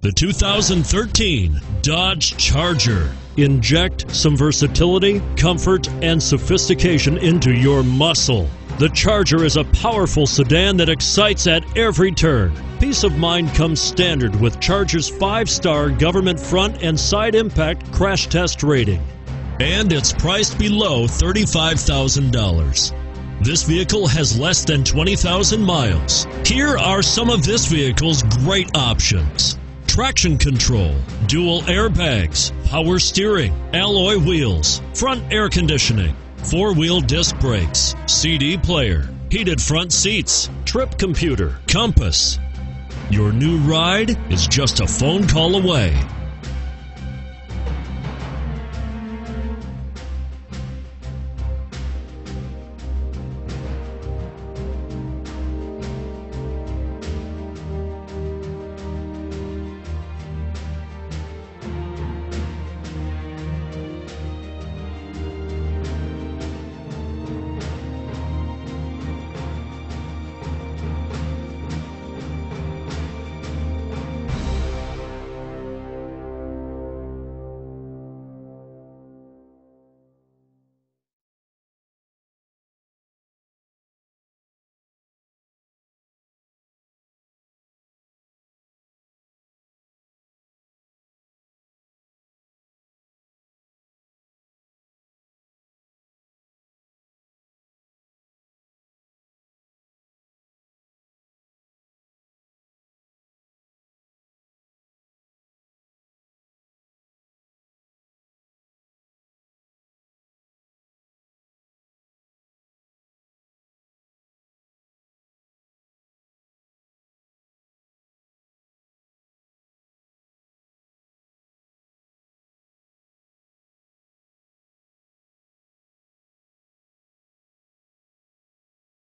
The 2013 Dodge Charger. Inject some versatility, comfort, and sophistication into your muscle. The Charger is a powerful sedan that excites at every turn. Peace of mind comes standard with Charger's 5-star government front and side impact crash test rating. And it's priced below $35,000. This vehicle has less than 20,000 miles. Here are some of this vehicle's great options: traction control, dual airbags, power steering, alloy wheels, front air conditioning, 4-wheel disc brakes, CD player, heated front seats, trip computer, compass. Your new ride is just a phone call away.